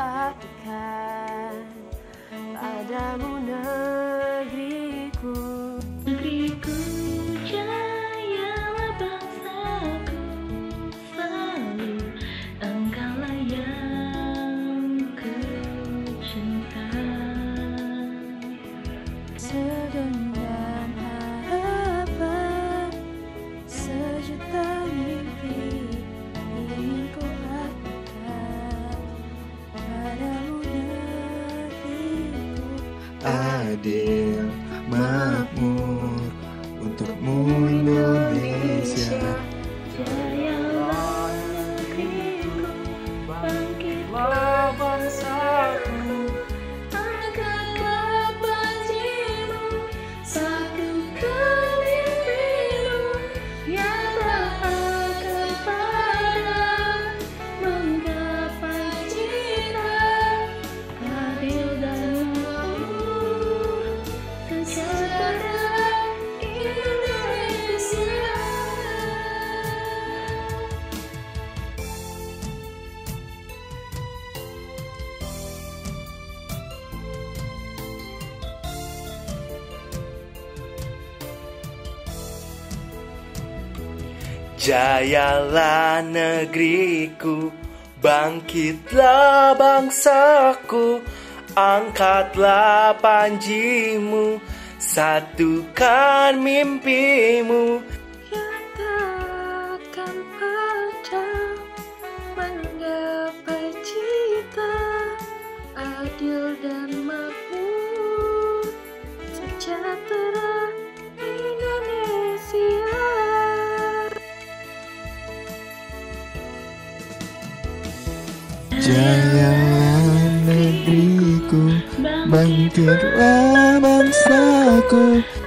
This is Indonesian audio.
artikan padamu negeriku. Negeriku, jayalah bangsaku, selalu engkaulah yang ku cinta. Segenggam harapan, sejuta mimpi ingin ku artikan padamu negeriku. Adil, makmur, untukmu Indonesia. Jayalah negeriku, Bangkitlah bangsaku, angkatlah panjimu, satukan mimpimu, yang tak akan pernah menggapai cita, adil dan makmur, sejahtera Indonesia. Jayalah negeriku, bangkitlah bangsaku, angkatlah panjimu, satukan mimpimu. Yang takkan pernah menggapai cita, adil dan makmur, sejahtera Indonesia. Jayalah negeriku, bangkitlah bangsaku,